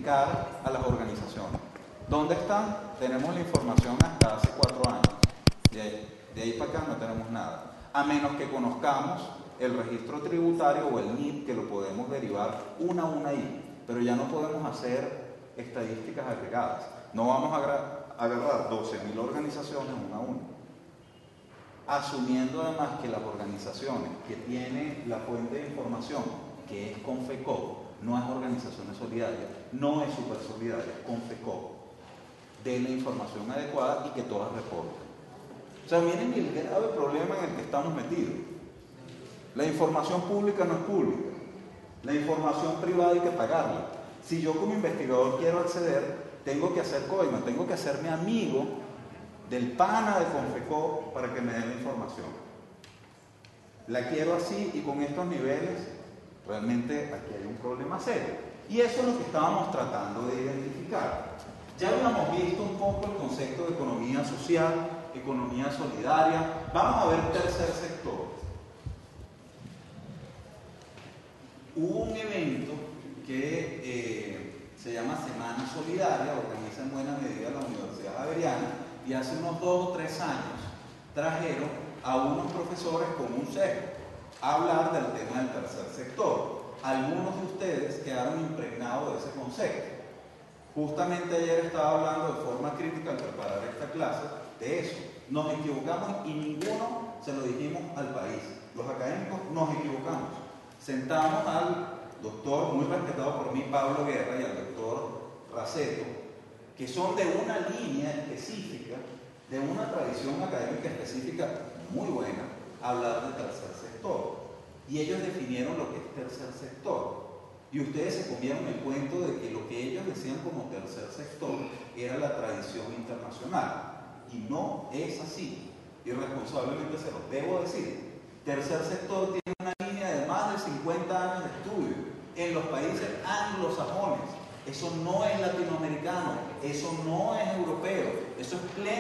identificar a las organizaciones. ¿Dónde están? Tenemos la información hasta hace 4 años. De ahí para acá no tenemos nada. A menos que conozcamos el registro tributario o el NIP, que lo podemos derivar una a una ahí. Pero ya no podemos hacer estadísticas agregadas. No vamos a agarrar 12.000 organizaciones una a una. Asumiendo además que las organizaciones que tienen la fuente de información, que es Confecop, no es Organizaciones Solidarias, no es Super Solidaria, Confecop, den la información adecuada y que todas reporten. O sea, miren el grave problema en el que estamos metidos. La información pública no es pública. La información privada hay que pagarla. Si yo como investigador quiero acceder, tengo que hacer coima, tengo que hacerme amigo del pana de Confecop para que me den la información. La quiero así y con estos niveles, realmente aquí hay un problema serio. Y eso es lo que estábamos tratando de identificar. Ya habíamos visto un poco el concepto de economía social, economía solidaria. Vamos a ver tercer sector. Hubo un evento que se llama Semana Solidaria, organiza en buena medida la Universidad Javeriana, y hace unos 2 o 3 años trajeron a unos profesores con un sesgo a hablar del tema del tercer sector. Algunos de ustedes quedaron impregnados de ese concepto. Justamente ayer estaba hablando de forma crítica al preparar esta clase de eso. Nos equivocamos y ninguno se lo dijimos al país. Los académicos nos equivocamos. Sentamos al doctor, muy respetado por mí, Pablo Guerra, y al doctor Raceto, que son de una línea específica, de una tradición académica específica muy buena, hablar del tercer sector. Y ellos definieron lo que es tercer sector. Y ustedes se comieron el cuento de que lo que ellos decían como tercer sector era la tradición internacional. Y no es así. Irresponsablemente se los debo decir. Tercer sector tiene una línea de más de 50 años de estudio en los países anglosajones. Eso no es latinoamericano, eso no es europeo, eso es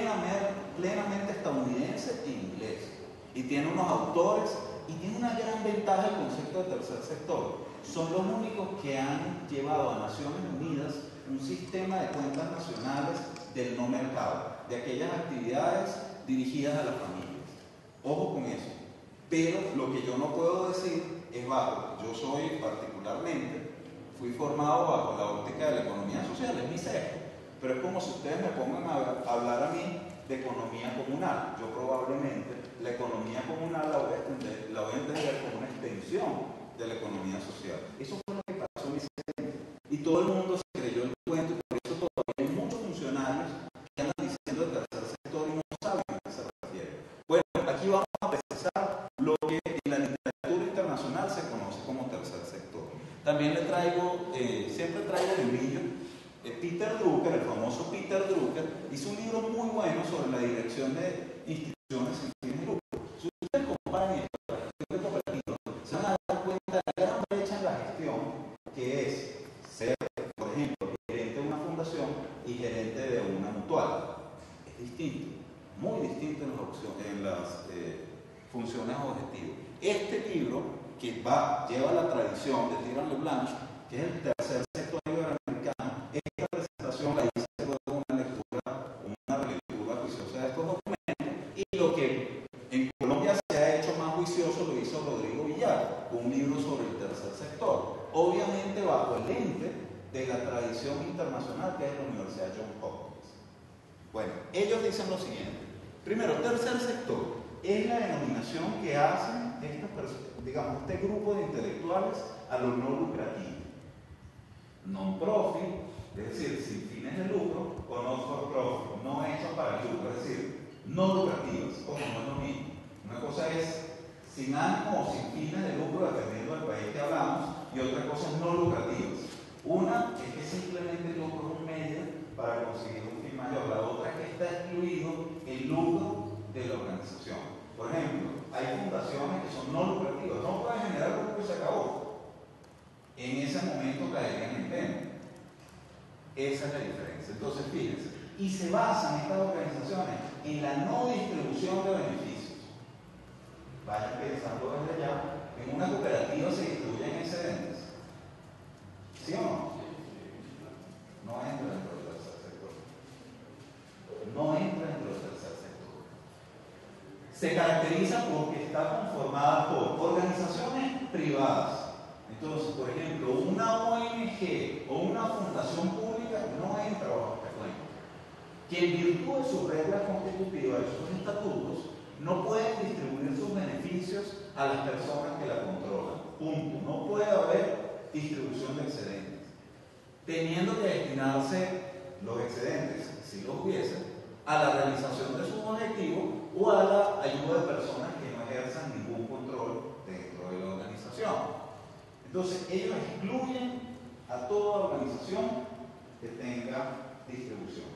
plenamente estadounidense e inglés. Y tiene unos autores y tiene una gran ventaja el concepto de tercer sector. Son los únicos que han llevado a Naciones Unidas un sistema de cuentas nacionales del no mercado, de aquellas actividades dirigidas a las familias. Ojo con eso. Pero lo que yo no puedo decir es yo soy particularmente, fui formado bajo la óptica de la economía social, es mi sesgo. Pero es como si ustedes me pongan a hablar a mí de economía comunal. Yo probablemente la economía comunal la voy a entender como una extensión de la economía social. Eso fue lo que pasó en ese momento. Y todo el mundo se creyó el cuento, y por eso todavía hay muchos funcionarios que andan diciendo el tercer sector y no saben a qué se refiere. Bueno, aquí vamos a precisar lo que en la literatura internacional se conoce como tercer sector. También le traigo, siempre traigo librillos. Peter Drucker, el famoso Peter Drucker, hizo un libro muy bueno sobre la dirección de instituciones sin fines de lucro. Si ustedes comparan esto con la gestión de cooperativas, se van a dar cuenta de la gran brecha en la gestión que es ser, por ejemplo, gerente de una fundación y gerente de una mutual. Es distinto, muy distinto en las funciones o objetivos. Este libro, que lleva la tradición de Tirant LeBlanc, que es el tercer sector iberoamericano, esta presentación la hice luego de una relectura juiciosa de estos documentos, y lo que en Colombia se ha hecho más juicioso lo hizo Rodrigo Villar, con un libro sobre el tercer sector, obviamente bajo el lente de la tradición internacional que es la Universidad Johns Hopkins. Bueno, ellos dicen lo siguiente. Primero, tercer sector es la denominación que hacen este grupo de intelectuales a lo no lucrativo. Non-profit, es decir, sin fines de lucro, o not for profit, no hechos para el lucro, es decir, no lucrativas, o no es lo mismo. Una cosa es sin ánimo o sin fines de lucro, dependiendo del país que hablamos, y otra cosa es no lucrativas. Una es que simplemente el lucro es un medio para conseguir un fin mayor, la otra es que está excluido el lucro de la organización. Por ejemplo, hay fundaciones que son no lucrativas, no pueden generar lucro y se acabó. En ese momento caerían en pena. Esa es la diferencia. Entonces, fíjense, y se basan estas organizaciones en la no distribución de beneficios. Vayan pensando desde ya, en una cooperativa se distribuyen excedentes. ¿Sí o no? no entra dentro del tercer sector. No entra dentro del tercer sector. Se caracteriza porque está conformada por organizaciones privadas. Entonces, por ejemplo, una ONG o una fundación pública no entra bajo este cuento. Que en virtud de sus reglas constitutivas y sus estatutos no pueden distribuir sus beneficios a las personas que la controlan. Punto. No puede haber distribución de excedentes. Teniendo que destinarse los excedentes, si los hubiese, a la realización de sus objetivos o a la ayuda de personas que no ejerzan ningún control dentro de la organización. Entonces, ellos excluyen a toda organización que tenga distribución.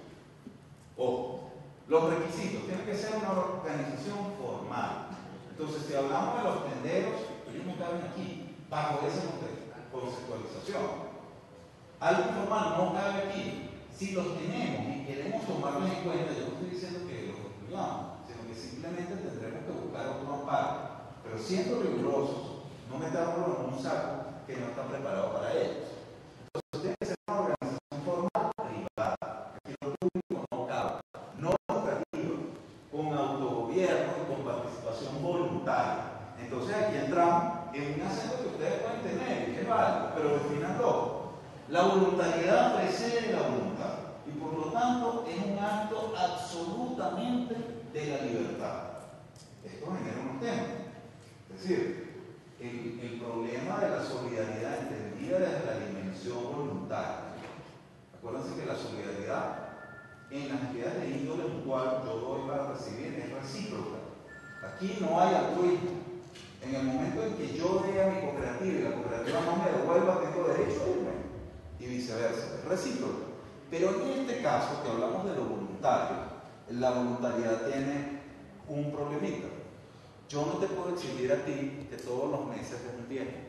Ojo, los requisitos tienen que ser una organización formal. Entonces, si hablamos de los tenderos, ellos no caben aquí, bajo esa conceptualización. Algo informal no cabe aquí. Si los tenemos y queremos tomarlos en cuenta, yo no estoy diciendo que los excluyamos, sino que simplemente tendremos que buscar otro amparo. Pero siendo rigurosos, no metámoslo en un saco que no está preparado para ellos. Entonces, tiene que ser una organización formal privada. Aquí lo público no cabe. No lucrativa, con autogobierno y con participación voluntaria. Entonces, aquí entramos en un acento que ustedes pueden tener y que es válido, pero definanlo. La voluntariedad precede la voluntad y por lo tanto es un acto absolutamente de la libertad. Esto genera unos temas. Es decir, el problema de la solidaridad entendida desde la dimensión voluntaria. Acuérdense que la solidaridad en las actividades de índole mutual yo doy para recibir es recíproca. Aquí no hay altruismo. En el momento en que yo dé a mi cooperativa y la cooperativa no me devuelva, tengo derecho a irme. Y viceversa, es recíproco. Pero en este caso, que hablamos de lo voluntario, la voluntariedad tiene un problemita. Yo no te puedo exigir a ti que todos los meses des un viaje.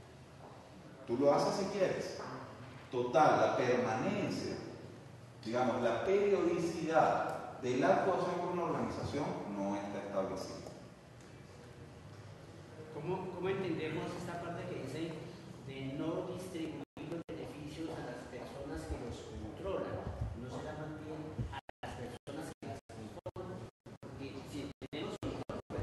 Tú lo haces si quieres. Total, la permanencia, digamos, la periodicidad de la actuación con una organización no está establecida. ¿Cómo entendemos esta parte que dice de no distribuir los beneficios a las personas que los controlan? ¿No será más bien a las personas que las controlan? Porque si tenemos el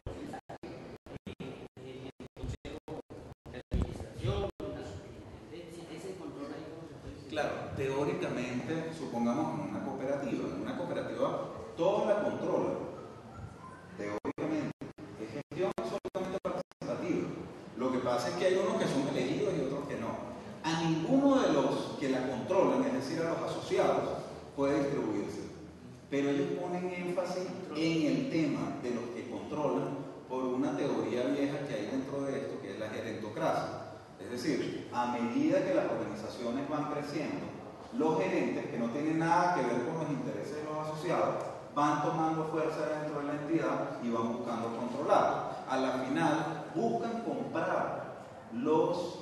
consejo de administración, una superintendencia, ese control ahí cómo se puede decir. Claro, teóricamente, supongamos en una cooperativa todos la controlan. Teóricamente, es gestión absolutamente participativa. Lo que pasa es que hay unos que son elegidos y otros que no. A ninguno de los que la controlan, es decir, a los asociados, puede distribuirse. Pero ellos ponen énfasis en el tema de los que controlan por una teoría vieja que hay dentro de esto, que es la gerentocracia. Es decir, a medida que las organizaciones van creciendo, los gerentes, que no tienen nada que ver con los intereses de los asociados, van tomando fuerza dentro de la entidad y van buscando controlar. A la final, buscan comprar los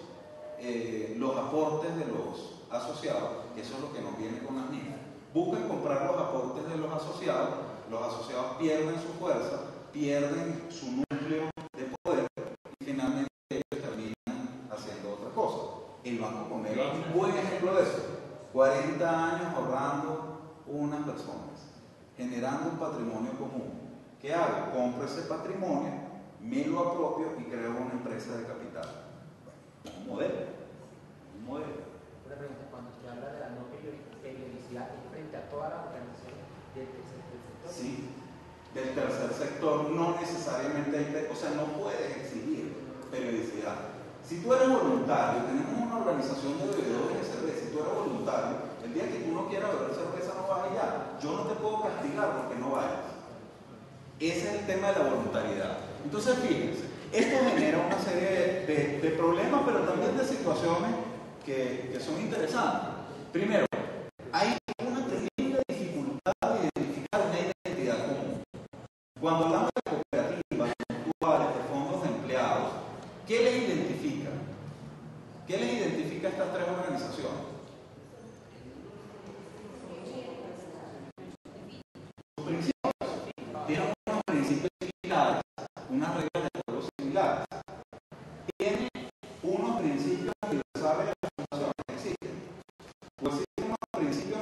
aportes de los asociados, que eso es lo que nos viene con las NIF. Buscan comprar los aportes de los asociados pierden su fuerza, pierden su núcleo de poder y finalmente ellos terminan haciendo otra cosa. El Banco Comero es un buen ejemplo de eso. 40 años ahorrando unas personas, generando un patrimonio común. ¿Qué hago? Compro ese patrimonio, me lo apropio y creo una empresa de capital. Bueno, un modelo. Una pregunta, cuando usted habla de la no periodicidad, ¿es frente a todas las organizaciones del tercer sector? Sí, del tercer sector no necesariamente, o sea, no puedes exigir periodicidad. Si tú eres voluntario, tenemos una organización de bebedores de cerveza, si tú eres voluntario, el día que tú no quieras beber cerveza no vas allá. Yo no te puedo castigar porque no vayas. Ese es el tema de la voluntariedad. Entonces, fíjense, esto genera una serie de problemas, pero también de situaciones que son interesantes. Primero, hay una tremenda dificultad de identificar una identidad común. Cuando hablamos de cooperativas, mutuales, de fondos de empleados, ¿qué les identifica? ¿Qué les identifica a estas tres organizaciones? Sus principios. Tienen unos principios similares, unas reglas de juego similares. Tienen unos principios universales de la función que existen. Pues existen unos principios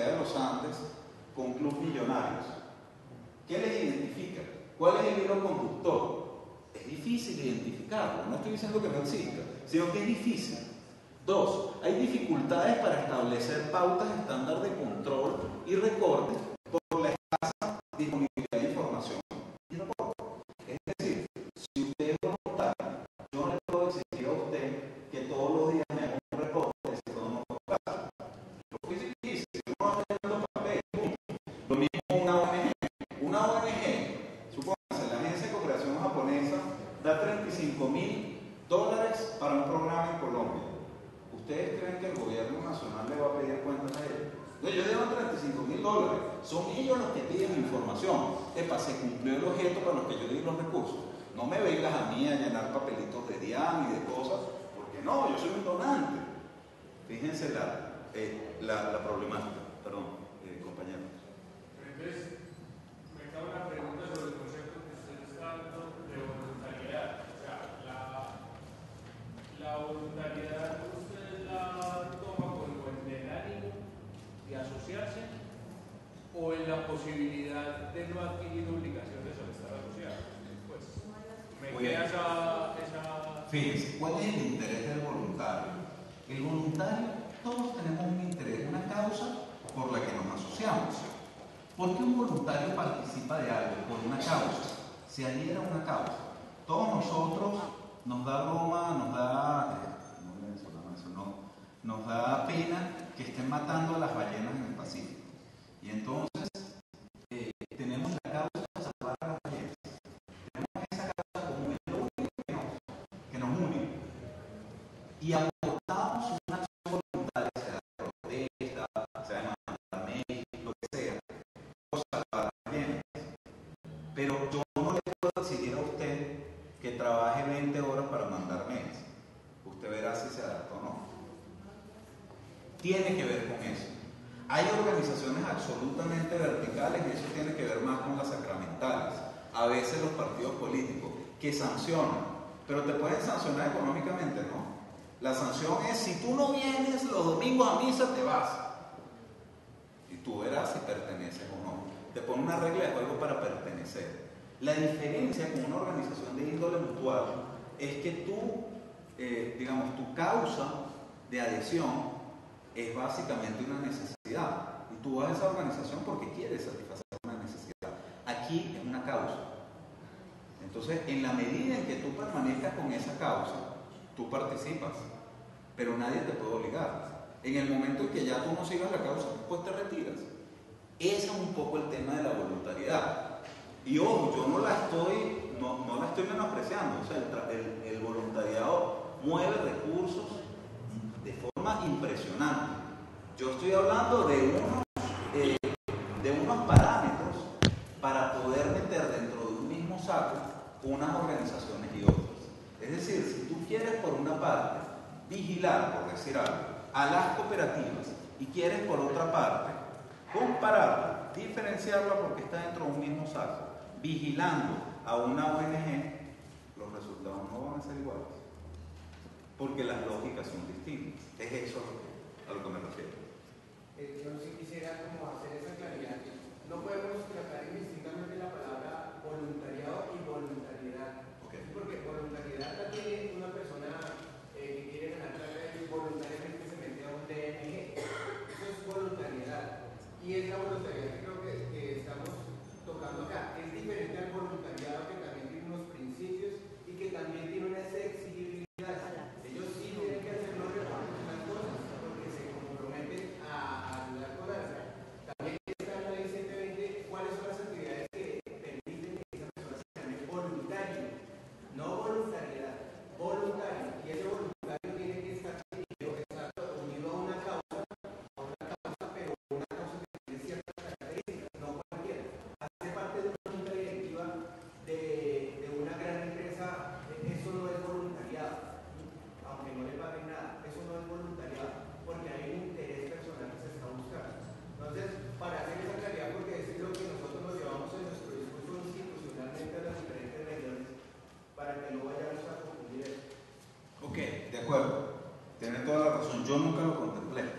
Universidad de los Andes con Club Millonarios. ¿Qué les identifica? ¿Cuál es el hilo conductor? Es difícil identificarlo, no estoy diciendo que no exista, sino que es difícil. Dos, hay dificultades para establecer pautas estándar de control y recorte por la escasa disponibilidad de información y reporte. Es decir, si usted es voluntario, yo no le puedo exigir a usted que todos los días me haga un reporte de todo no pasa. Lo que es difícil, si uno va llenando papel, lo mismo una ONG. Una ONG, supóngase, la Agencia de Cooperación Japonesa da $35.000 para un programa en Colombia. ¿Ustedes creen que el gobierno nacional le va a pedir cuentas a ellos? No, ellos llevan $35.000. Son ellos los que piden información. Epa, se cumplió el objeto para los que yo di los recursos. No me vengas a mí a llenar papelitos de DIAN y de cosas, porque no, yo soy un donante. Fíjense la problemática. Perdón, compañero. Entonces, me cabe una pregunta sobre el concepto que usted está dando de voluntariedad. O sea, la voluntariedad usted la toma como en el ánimo de asociarse o en la posibilidad de no adquirir obligaciones al estar asociado. Pues, me queda esa... Fíjense, ¿cuál es el interés del voluntario? El voluntario, todos tenemos un interés, una causa por la que nos asociamos. ¿Por qué un voluntario participa de algo? Por una causa, se adhiere a una causa. Todos nosotros nos da broma, nos da pena que estén matando a las ballenas en el Pacífico. Y entonces tenemos la causa de salvar a las ballenas. Tenemos esa causa común, es lo único que nos une. Y aportamos una acción voluntaria, sea de protesta, sea de mandar mail, lo que sea, por salvar a las ballenas. Pero yo no le puedo exigir a usted que trabaje 20 horas para mandar mails. Usted verá si se adapta o no. Tiene que ver con eso. Hay organizaciones absolutamente verticales y eso tiene que ver más con las sacramentales. A veces los partidos políticos que sancionan, pero te pueden sancionar económicamente, ¿no? La sanción es, si tú no vienes los domingos a misa, te vas. Y tú verás si perteneces o no. Te pone una regla de juego para pertenecer. La diferencia con una organización de índole mutual es que tu causa de adhesión es básicamente una necesidad. Y tú vas a esa organización porque quieres satisfacer una necesidad. Aquí es una causa. Entonces, en la medida en que tú permanezcas con esa causa, tú participas, pero nadie te puede obligar. En el momento en que ya tú no sigas la causa, pues te retiras. Ese es un poco el tema de la voluntariedad. Y ojo, yo no la estoy menospreciando. O sea, el voluntariado mueve recursos de forma impresionante. Yo estoy hablando de unos parámetros para poder meter dentro de un mismo saco unas organizaciones y otras. Es decir, si tú quieres por una parte vigilar, por decir algo, a las cooperativas y quieres por otra parte compararla, diferenciarla porque está dentro de un mismo saco, vigilando a una ONG, los resultados no van a ser iguales. Porque las lógicas son distintas. Es eso a lo que me refiero. Yo sí quisiera como hacer esa claridad. No podemos tratar indistintamente la palabra voluntariado y voluntariedad. Okay. Porque voluntariedad la tiene una persona que quiere ganar plata y voluntariamente se mete a un DNG. Eso es voluntariedad. Y es la voluntariedad que creo que estamos tocando acá. Es diferente al voluntariado que también tiene unos principios y que también tiene unas exigibilidades. Ellos sí tienen que hacer los reportes de las cosas porque se comprometen a ayudar con algo. También está en la ley 120 cuáles son las actividades que permiten que esa persona se llame voluntario, no voluntariedad, voluntario. Y ese voluntario tiene que estar unido a una causa, pero una causa que tiene ciertas características, no cualquiera. Hace parte de una junta directiva de una gran empresa, eso no es voluntariado. Aunque no le paguen nada, eso no es voluntariado, porque hay un interés personal que se está buscando. Entonces, para hacer esa claridad, porque es lo que nosotros nos llevamos en nuestro discurso institucionalmente a las diferentes regiones, para que no vayamos a confundir eso. Ok, de acuerdo. Tienes toda la razón. Yo nunca lo contemplé. Es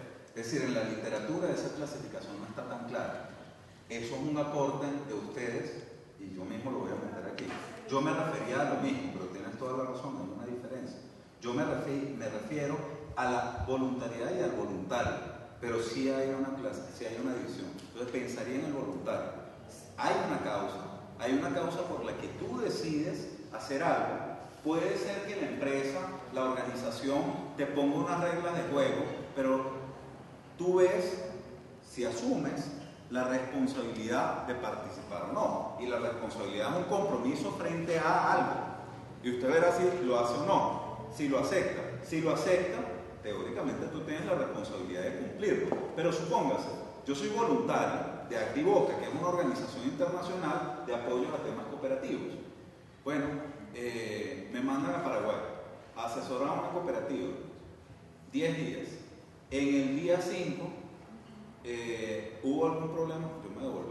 decir, en la literatura esa clasificación no está tan clara. Eso es un aporte de ustedes y yo mismo lo voy a meter aquí. Yo me refería a lo mismo, pero tienes toda la razón, hay una diferencia. Yo me refiero a la voluntariedad y al voluntario, pero sí hay una clase, sí hay una división. Entonces pensaría en el voluntario. Hay una causa por la que tú decides hacer algo. Puede ser que la empresa, la organización te ponga unas reglas de juego, pero tú ves si asumes la responsabilidad de participar o no. Y la responsabilidad es un compromiso frente a algo. Y usted verá si lo hace o no. Si lo acepta. Si lo acepta, teóricamente tú tienes la responsabilidad de cumplirlo. Pero supóngase, yo soy voluntario de Activoca, que es una organización internacional de apoyo a temas cooperativos. Bueno, me mandan a Paraguay a asesorar a una cooperativa 10 días. En el día 5 hubo algún problema, yo me devolví.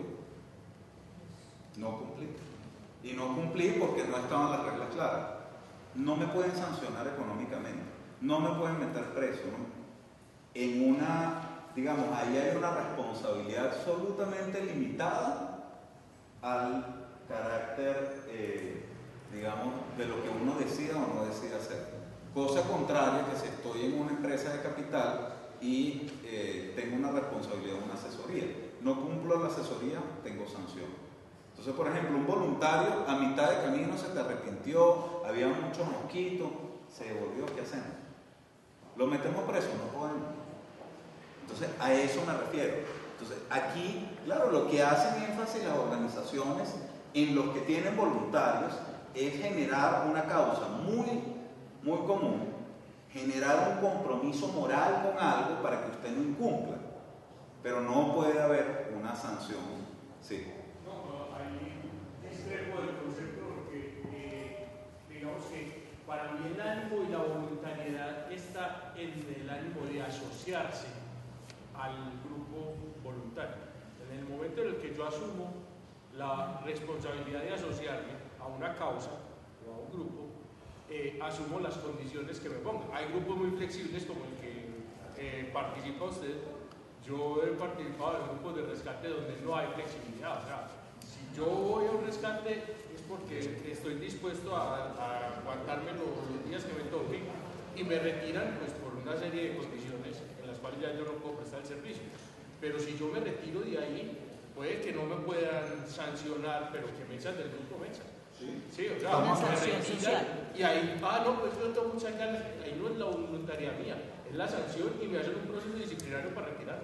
No cumplí. Y no cumplí porque no estaban las reglas claras. No me pueden sancionar económicamente, no me pueden meter preso, ¿no? En una, digamos, ahí hay una responsabilidad absolutamente limitada al carácter, digamos, de lo que uno decida o no decida hacer. Cosa contraria que si estoy en una empresa de capital y tengo una responsabilidad, una asesoría. No cumplo la asesoría, tengo sanción. Entonces, por ejemplo, un voluntario a mitad de camino se te arrepintió, había muchos mosquitos, se devolvió, ¿qué hacemos? ¿Lo metemos preso? No podemos. Entonces, a eso me refiero. Entonces, aquí, claro, lo que hacen énfasis las organizaciones en los que tienen voluntarios es generar una causa muy, muy común, generar un compromiso moral con algo para que usted no incumpla, pero no puede haber una sanción. Sí. No, ahí discrepo del concepto porque digamos que para mí el ánimo y la voluntariedad está en el ánimo de asociarse al grupo voluntario. En el momento en el que yo asumo la responsabilidad de asociarme a una causa o a un grupo, asumo las condiciones que me pongan. Hay grupos muy flexibles como el que participa usted. Yo he participado en grupos de rescate donde no hay flexibilidad. O sea, si yo voy a un rescate es porque estoy dispuesto a aguantarme los días que me toque y me retiran pues por una serie de condiciones en las cuales ya yo no puedo prestar el servicio. Pero si yo me retiro de ahí, puede que no me puedan sancionar, pero que me echan del grupo, me echan. Sí, o sea, una me sanción retiran social. y ahí, no, pues yo tengo muchas ganas, ahí no es la voluntariedad mía, es la sanción y me hacen un proceso disciplinario para retirarme.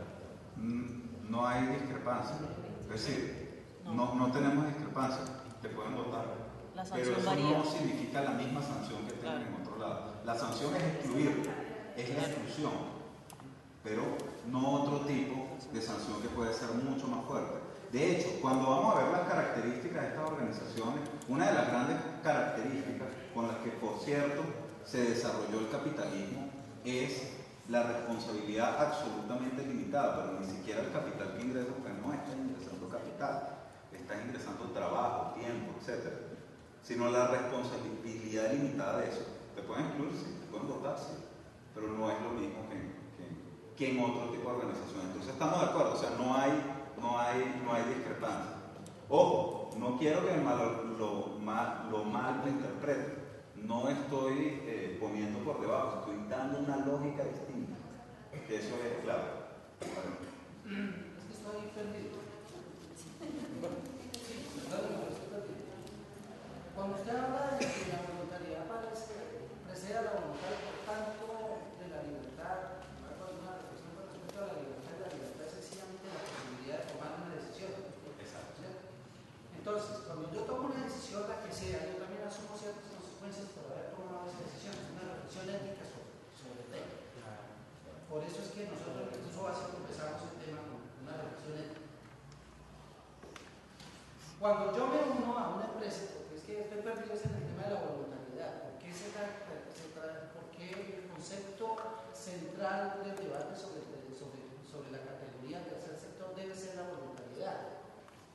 No hay discrepancia. Es decir, no tenemos discrepancia, te pueden votar. La Pero sanción eso varía. no significa la misma sanción que tengan en otro lado. La sanción es excluir, es la exclusión, pero no otro tipo de sanción que puede ser mucho más fuerte. De hecho, cuando vamos a ver las características de estas organizaciones, una de las grandes características con las que, por cierto, se desarrolló el capitalismo es la responsabilidad absolutamente limitada, pero ni siquiera el capital que ingresa, porque no está ingresando capital, está ingresando trabajo, tiempo, etc. Sino la responsabilidad limitada de eso. Te pueden excluir, sí, te pueden votar, sí, pero no es lo mismo que en otro tipo de organizaciones. Entonces estamos de acuerdo, o sea, no hay discrepancia. Ojo, no quiero que lo mal interprete. No estoy poniendo por debajo, estoy dando una lógica distinta. Que eso es claro. Es que estoy perdido. Cuando usted habla de que la voluntariedad precede a la voluntad, por tanto, de la libertad, ¿no? Una reflexión con respecto a la libertad es sencillamente la posibilidad de tomar una decisión. Exacto. ¿Sí? Entonces, cuando yo tomo una decisión, la que sea, yo también asumo ciertas consecuencias por haber tomado esa decisión. Es una reflexión ética sobre el tema. Por eso es que nosotros en el curso básico empezamos el tema con una reflexión ética. Cuando yo me uno a una empresa, porque es que estoy perdido en el tema de la voluntariedad, ¿por qué el concepto central del debate sobre la categoría del tercer sector debe ser la voluntariedad?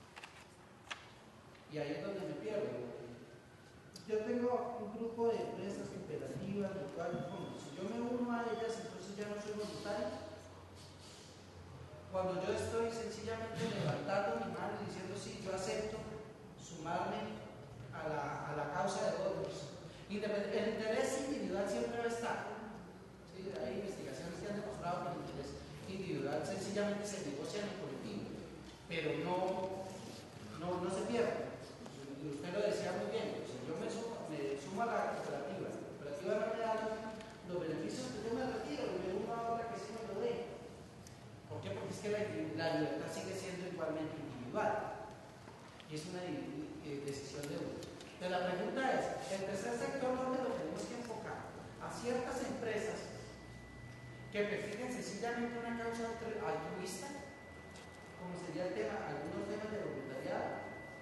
Y ahí es donde me pierdo. Yo tengo un grupo de empresas cooperativas, mutuales, fondos. Si yo me uno a ellas, entonces ya no soy voluntario. Cuando yo estoy sencillamente levantando mi mano y diciendo sí, yo acepto sumarme a la causa de otros. El interés individual siempre va a estar. ¿Sí? Hay investigaciones que han demostrado que el interés individual sencillamente se negocia en el colectivo, pero no se pierde. Y usted lo decía muy bien, o sea, yo me sumo a la cooperativa no me da los beneficios que yo me retiro, y me uno a otra que sí me lo dé. ¿Por qué? Porque es que la libertad sigue siendo igualmente individual y es una decisión de uno. Pero la pregunta es, el tercer sector, ¿dónde lo tenemos que enfocar? A ciertas empresas que persiguen sencillamente una causa altruista, como sería el tema, algunos temas de voluntariado,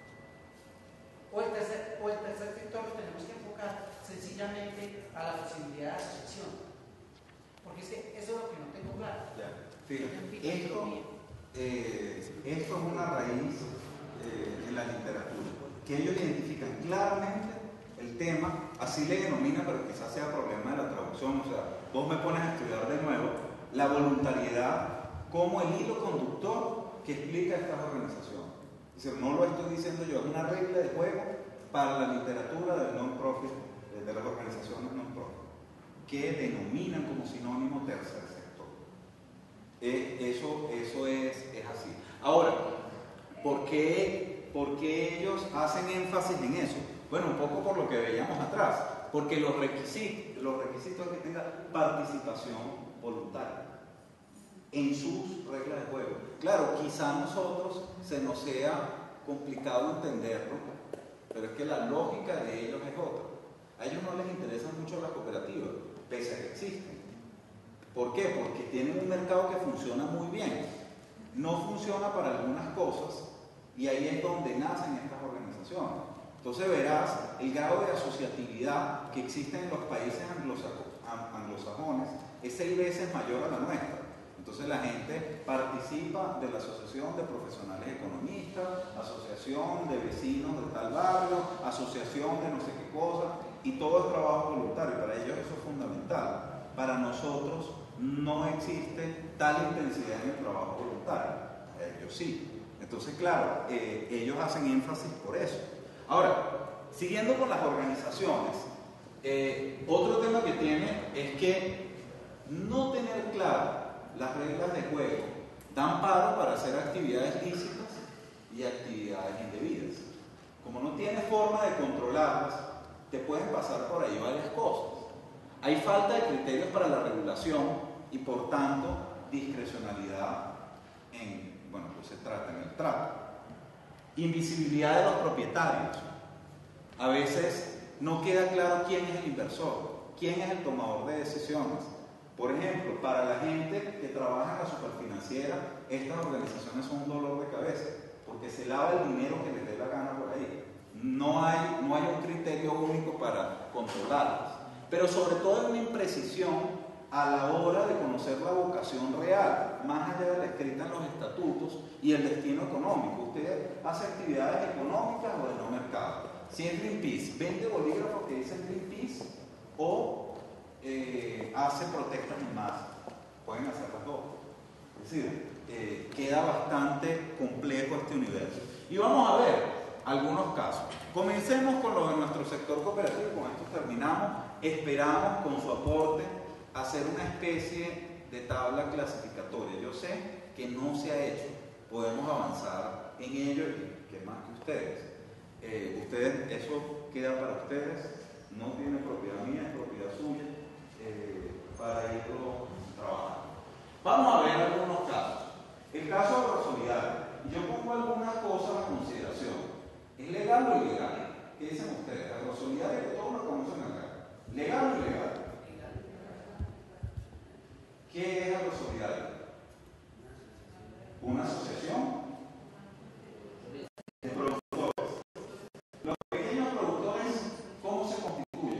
o el tercer sector lo tenemos que enfocar sencillamente a la posibilidad de asociación. Porque es que eso es lo que no tengo claro. Esto es una raíz en la literatura, que ellos identifican claramente el tema, así le denominan, pero quizás sea problema de la traducción, o sea, vos me pones a estudiar de nuevo la voluntariedad como el hilo conductor que explica estas organizaciones. Es decir, no lo estoy diciendo yo, es una regla de juego para la literatura del non-profit, de las organizaciones non-profit, que denominan como sinónimo tercer sector. Eso es así. Ahora, ¿por qué ellos hacen énfasis en eso? Bueno, un poco por lo que veíamos atrás, porque los requisitos es que tenga participación voluntaria en sus reglas de juego. Claro, quizá a nosotros se nos sea complicado entenderlo, pero es que la lógica de ellos es otra. A ellos no les interesan mucho las cooperativas, pese a que existen. ¿Por qué? Porque tienen un mercado que funciona muy bien. No funciona para algunas cosas y ahí es donde nacen estas organizaciones. Entonces verás el grado de asociatividad que existe en los países anglosajones es 6 veces mayor a la nuestra. Entonces la gente participa de la asociación de profesionales economistas, asociación de vecinos de tal barrio, asociación de no sé qué cosa, y todo es trabajo voluntario. Para ellos eso es fundamental. Para nosotros no existe tal intensidad en el trabajo voluntario. Ellos sí. Entonces, claro, ellos hacen énfasis por eso. Ahora, siguiendo con las organizaciones, otro tema que tiene es que no tener claro las reglas de juego dan paro para hacer actividades lícitas y actividades indebidas. Como no tienes forma de controlarlas, te pueden pasar por ahí varias cosas. Hay falta de criterios para la regulación y por tanto discrecionalidad en, bueno, pues se trata en el trato. Invisibilidad de los propietarios. A veces no queda claro quién es el inversor, quién es el tomador de decisiones. Por ejemplo, para la gente que trabaja en la superfinanciera, estas organizaciones son un dolor de cabeza, porque se lava el dinero que les dé la gana por ahí. No hay un criterio único para controlarlas. Pero sobre todo hay una imprecisión a la hora de conocer la vocación real, más allá de la escrita en los estatutos y el destino económico. Usted hace actividades económicas o de no mercado. Si es Greenpeace, vende bolígrafos que dicen Greenpeace o hace protestas en masa. Pueden hacer las dos. Es decir, queda bastante complejo este universo. Y vamos a ver algunos casos. Comencemos con lo de nuestro sector cooperativo, con esto terminamos. Esperamos con su aporte hacer una especie de tabla clasificatoria. Yo sé que no se ha hecho, podemos avanzar en ello y que más que ustedes. Eso queda para ustedes, no tiene propiedad mía, es propiedad suya, para irlo trabajando. Vamos a ver algunos casos. El caso agrosolidario. Yo pongo algunas cosas a consideración. ¿Es legal o ilegal? ¿Qué dicen ustedes? Agrosolidario, que todos lo conocen acá. ¿Legal o ilegal? ¿Qué es agrosolidario? Una asociación de productores. Los pequeños productores, ¿cómo se constituyen?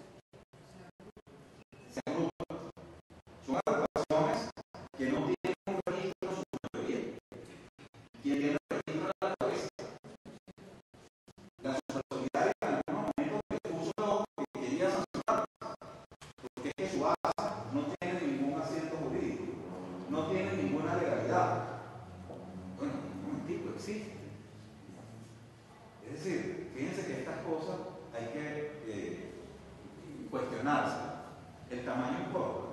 Se agrupan. Son agrupaciones que no tienen un registro en su mayoría. ¿Quién tiene el registro de la cabeza? La supersolidaria en algunos momentos puso el ojo que quería sancionar, porque es que su ASA no tiene ningún asiento jurídico, no tiene ninguna legalidad. El tamaño importa.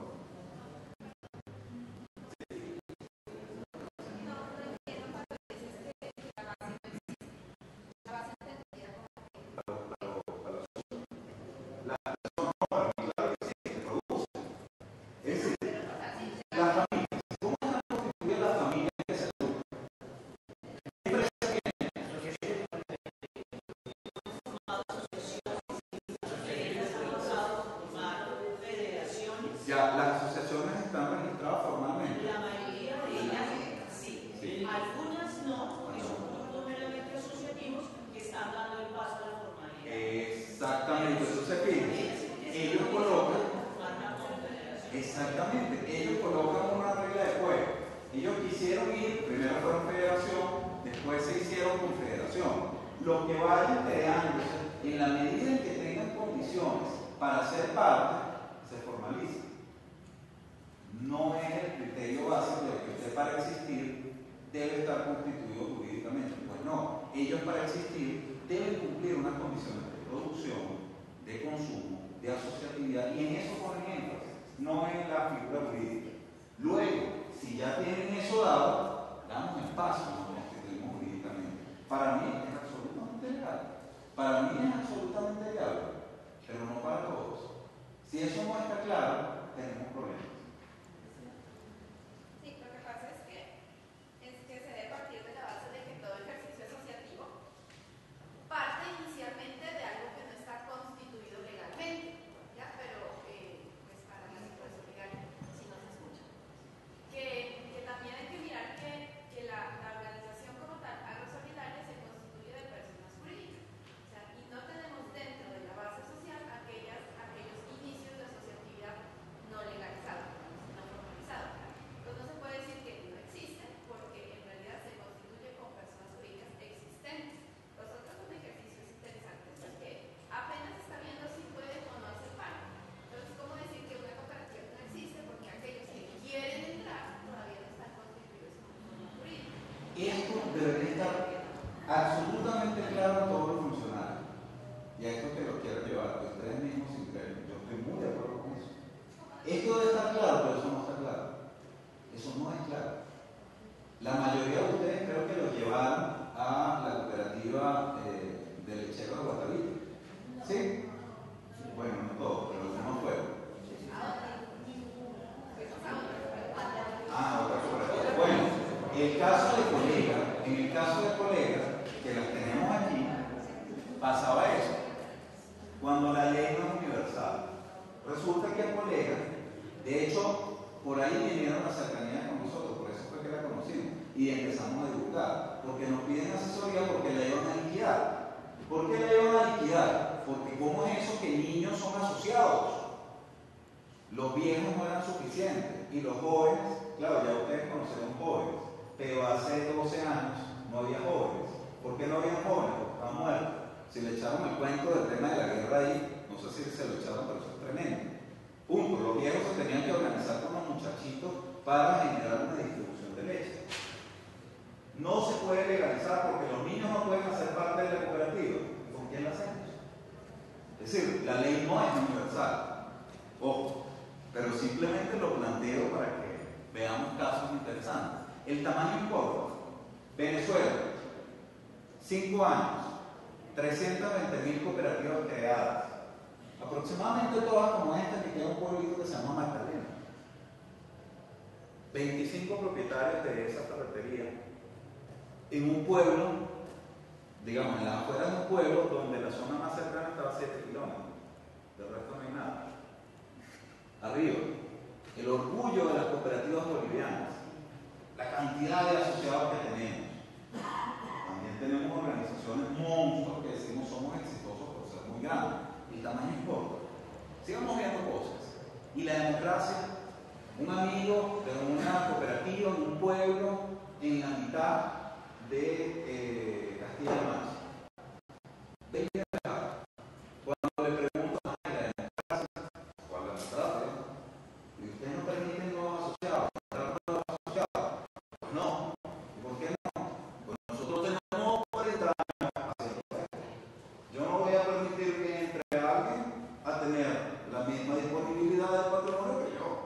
Ya, las asociaciones están registradas formalmente. La mayoría de ellas sí. Sí. Algunas no, porque son grupos meramente asociativos que están dando el paso a la formalidad. Exactamente, entonces fíjense, ellos colocan, exactamente, ellos colocan una regla de juego. Ellos quisieron ir, primero fueron federación, después se hicieron confederación. Lo que vayan creándose, en la medida en que tengan condiciones para ser parte, se formaliza. No es el criterio básico de que usted para existir debe estar constituido jurídicamente. Pues no, ellos para existir deben cumplir unas condiciones de producción, de consumo, de asociatividad, y en eso ponen énfasis, no en la figura jurídica. Luego, si ya tienen eso dado, damos el paso, nos constituimos jurídicamente. Para mí es absolutamente legal. Para mí es absolutamente legal, pero no para todos. Si eso no está claro, tenemos problemas. Sí, lo que pasa es que se debe partir de la base de que todo ejercicio asociativo parte inicialmente de algo que no está constituido legalmente, ¿ya? Pero pues para la situación legal, si no se escucha. Que también hay que mirar que la organización como tal, Agrosolidaria, se constituye de personas jurídicas. O sea, y no tenemos dentro de la base social aquellos inicios de asociatividad no legalizados, no formalizados. Entonces no se puede decir que no existen, porque en realidad se constituye con personas jurídicas existentes. Los otros son ejercicios interesantes, porque apenas está viendo si puede o no hacer parte. Entonces, ¿cómo decir que una cooperativa no existe? Porque aquellos que quieren entrar todavía no están constituidos como forma jurídica. Esto debería estar absolutamente claro a todos los funcionarios. Y a esto que lo quiero llevar, que ustedes mismos sin creer. Yo estoy muy de acuerdo con eso. Esto debe estar claro, pero eso no está claro. Eso no es claro. La mayoría de ustedes creo que lo llevaron a la cooperativa de lecheros de Guatavita. ¿Sí? Bueno, no todos, pero algunos fueron. Ah, otra cooperativa. Bueno, en el caso de colegas, que las tenemos aquí, pasaba eso. Cuando la ley no es universal, resulta que el colega, de hecho, por ahí vinieron a cercanía con nosotros, por eso fue que la conocimos, y empezamos a divulgar, porque nos piden asesoría porque la iban a liquidar. ¿Por qué la iban a liquidar? Porque ¿cómo es eso que niños son asociados? Los viejos no eran suficientes, y los jóvenes, claro, ya ustedes conocieron jóvenes, pero hace 12 años no había jóvenes. ¿Por qué no había jóvenes? Porque estaban muertos. Si le echaron el cuento del tema de la guerra ahí, no sé si se lo echaron, pero eso es tremendo. Punto. Los viejos se tenían que organizar con los muchachitos para generar una distribución de leche. No se puede legalizar porque los niños no pueden hacer parte de la cooperativa. ¿Con quién la hacemos? Es decir, la ley no es universal. Ojo, pero simplemente lo planteo para que veamos casos interesantes. El tamaño importa. Venezuela, 5 años, 320.000 cooperativas creadas. Aproximadamente todas como esta, que queda un pueblito que se llama Magdalena. 25 propietarios de esa ferretería. En un pueblo, digamos, en las afueras de un pueblo donde la zona más cercana estaba a 7 kilómetros. Del resto no hay nada. Arriba, el orgullo de las cooperativas bolivianas, la cantidad de asociados que tenemos. También tenemos organizaciones monstruos que decimos somos exitosos por ser muy grandes. El tamaño importa. Sigamos viendo cosas. Y la democracia, un amigo de una cooperativa, en un pueblo, en la mitad de Castilla-La Mancha. Cuando le pregunto a la democracia, ¿cuál es la democracia? ¿Y ustedes no permiten nuevos asociados? No. ¿Por qué no? Pues nosotros tenemos 40 años haciendo esto. Yo no voy a permitir que entre alguien a tener la misma disposición disponibilidad del patrimonio que yo.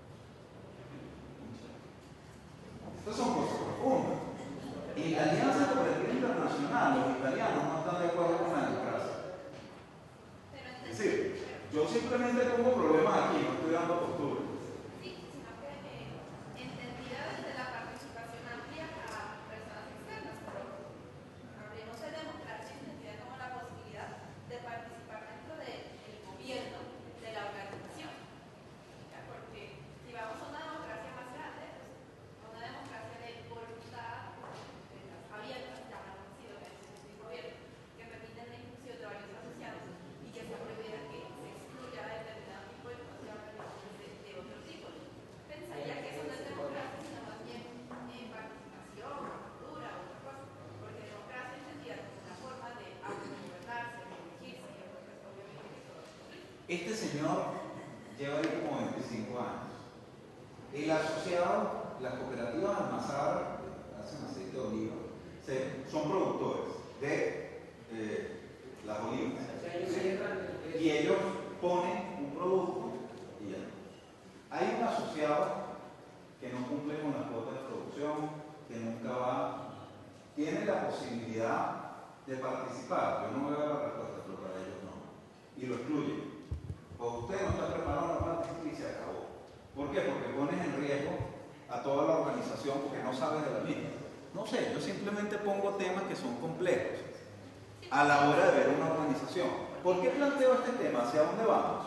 Estas son cosas profundas. Y la Alianza Cooperativa Internacional, los italianos no están de acuerdo con la democracia. Es decir, yo simplemente pongo problemas aquí, no estoy dando postura. Sí, sino que entendida desde la participación amplia a personas externas, pero hablemos de democracia entendida como la posibilidad de participar dentro del gobierno de la organización. ¿Ya? Porque si vamos a una democracia más grande, pues una democracia de voluntad abiertas, llaman así organizaciones de gobierno, que permiten la inclusión de varios asociados y que se prohibiera que se excluya a determinado tipo de organizaciones de otro tipo. Pensaría que eso no es democracia, sino más bien participación, cultura, otra cosa, porque democracia entendida como una forma de autogobernarse, de elegirse, y pues obviamente que todo es político. Este señor lleva ahí como 25 años. El asociado, las cooperativas Almazar, hacen aceite de oliva, son productores de las olivas. Y ellos ponen un producto y ya. Hay un asociado que no cumple con las cuotas de producción, que nunca tiene la posibilidad de participar. Yo no voy a dar la respuesta, pero para ellos no. Y lo excluyen. O usted no está preparado para participar y se acabó. ¿Por qué? Porque pones en riesgo a toda la organización porque no sabes de la misma. No sé, yo simplemente pongo temas que son complejos a la hora de ver una organización. ¿Por qué planteo este tema? ¿Hacia dónde vamos?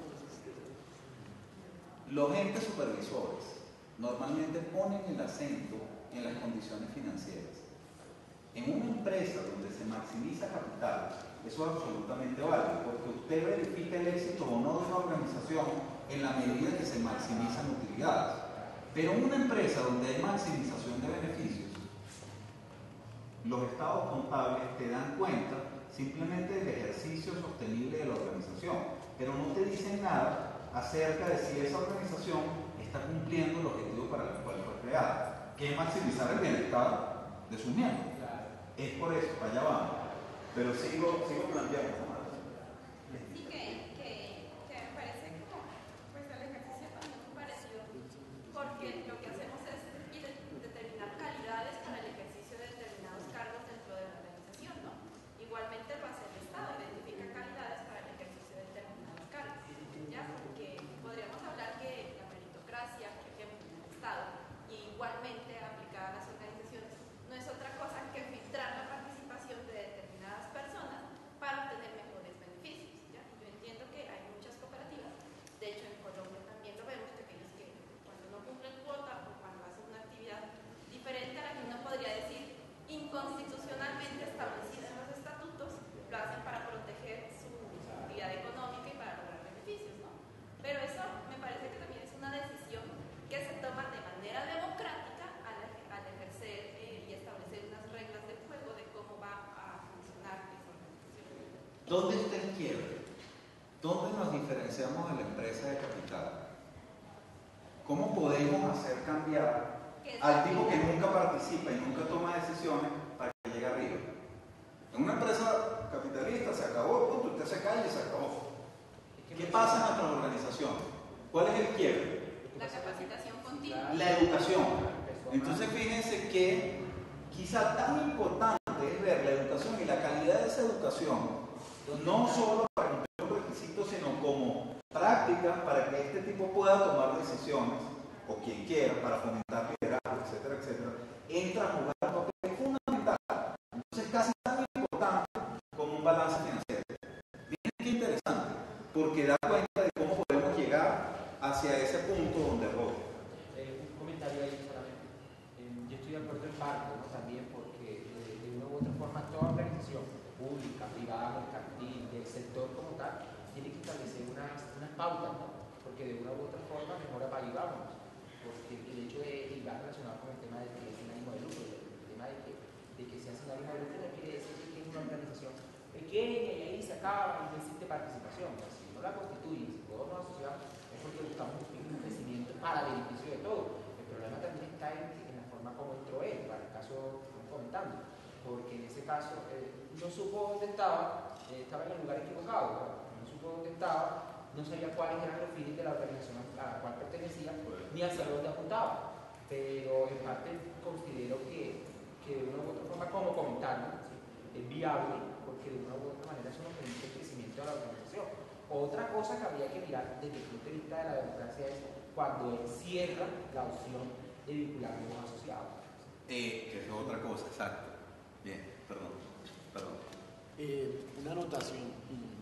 Los entes supervisores normalmente ponen el acento en las condiciones financieras. En una empresa donde se maximiza capital, eso es absolutamente válido, porque usted verifica el éxito o no de una organización en la medida que se maximizan utilidades. Pero en una empresa donde hay maximización de beneficios, los estados contables te dan cuenta simplemente del ejercicio sostenible de la organización, pero no te dicen nada acerca de si esa organización está cumpliendo el objetivo para el cual fue creada, que es maximizar el bienestar de sus miembros. Es por eso, allá vamos. Pero sigo planteando más. Sí, que me parece como, pues el ejercicio también muy parecido, porque lo que hacemos es determinar calidades para el ejercicio de determinados cargos dentro de la organización, ¿no? Igualmente lo hace el Estado, identifica calidades para el ejercicio de determinados cargos, ¿ya? Porque podríamos hablar que la meritocracia, por ejemplo, en el Estado, y igualmente aplicada a las organizaciones, no es otra cosa que filtrar la participación de determinadas personas para obtener mejores beneficios, ¿ya? Yo entiendo que hay muchas cooperativas, de hecho en Colombia también lo vemos, pequeños que cuando no cumplen cuota o cuando hacen una actividad diferente a la que uno podría decir inconstitucionalmente establecida en los estatutos, lo hacen para proteger su actividad económica y para lograr beneficios, ¿no? Pero eso me parece que también es una decisión que se toma de manera democrática al ejercer y establecer unas reglas del juego de cómo va a funcionar esa organización. ¿Dónde está el quiebre? ¿Dónde nos diferenciamos de la empresa de capital? ¿Cómo podemos hacer cambiar al tipo que nunca participa y nunca toma decisiones para que llegue arriba? En una empresa capitalista se acabó, punto, usted se cae y se acabó. ¿Qué pasa en nuestras organizaciones? ¿Cuál es el quiebre? La capacitación continua. La educación. Entonces fíjense que quizá tan importante es ver la educación y la calidad de esa educación, no solo para cumplir un requisito, sino como práctica para que este tipo pueda tomar decisiones, o quien quiera, para fomentar liderazgo, etcétera, etcétera, entra a jugar un papel fundamental. Entonces casi tan importante como un balance financiero. Miren qué interesante, porque da cuenta de cómo podemos llegar hacia ese punto donde roba. Un comentario ahí solamente. Yo estoy de acuerdo en parte, ¿no? También porque de una u otra forma toda organización pública, privada, mercantil, del sector como tal, tiene que establecer unas pautas, ¿no? Porque de una u otra forma mejora para ayudarnos. Porque el hecho de ir relacionado con el tema de que es sin ánimo de lucro, el tema de que sea sin ánimo de lucro no quiere decir que es una organización pequeña y ahí se acaba y no existe participación. O sea, si no la constituyen, si todos nos asociamos, es porque buscamos un crecimiento para beneficio de todos. El problema también está en la forma como entró él, para el caso que estamos comentando, porque en ese caso no supo dónde estaba en el lugar equivocado, ¿no? No supo dónde estaba no sabía cuáles eran los fines de la organización a la cual pertenecía, ni hacia dónde apuntaba. Pero en parte considero que de una u otra forma, como comentario, ¿sí?, es viable, porque de una u otra manera eso nos permite el crecimiento de la organización. Otra cosa que habría que mirar desde el punto de vista de la democracia es cuando encierra la opción de vincular a los asociados. Que es otra cosa, exacto. Bien, perdón. Una anotación.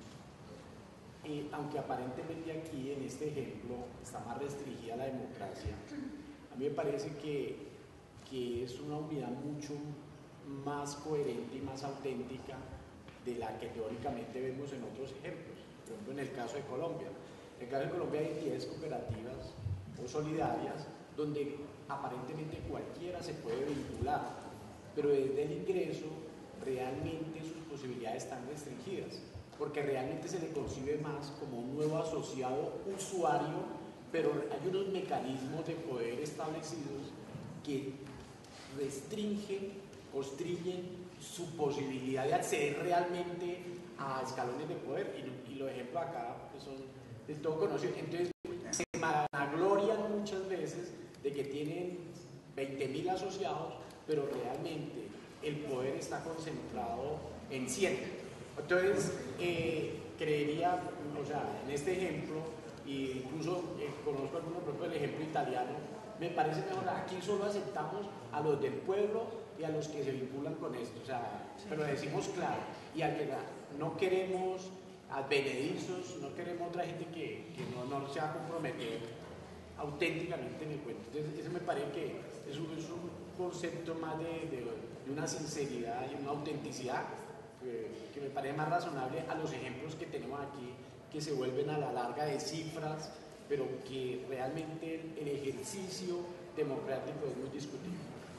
Aunque aparentemente aquí en este ejemplo está más restringida la democracia, a mí me parece que es una unidad mucho más coherente y más auténtica de la que teóricamente vemos en otros ejemplos. Por ejemplo, en el caso de Colombia. En el caso de Colombia hay entidades cooperativas o solidarias donde aparentemente cualquiera se puede vincular, pero desde el ingreso realmente sus posibilidades están restringidas, porque realmente se le concibe más como un nuevo asociado usuario, pero hay unos mecanismos de poder establecidos que restringen, constriñen su posibilidad de acceder realmente a escalones de poder, y los ejemplos acá pues, son del todo conocidos. Entonces se vanaglorian muchas veces de que tienen 20.000 asociados, pero realmente el poder está concentrado en 100. Entonces creería, o sea, en este ejemplo, e incluso conozco algunos, por ejemplo, el ejemplo italiano, me parece mejor, aquí solo aceptamos a los del pueblo y a los que se vinculan con esto, o sea, pero decimos claro, y al que no queremos advenedizos, no queremos otra gente que no se va a comprometer auténticamente en el cuento. Entonces, eso me parece que es un concepto más de una sinceridad y una autenticidad que me parece más razonable a los ejemplos que tenemos aquí, que se vuelven a la larga de cifras, pero que realmente el ejercicio democrático es muy discutible.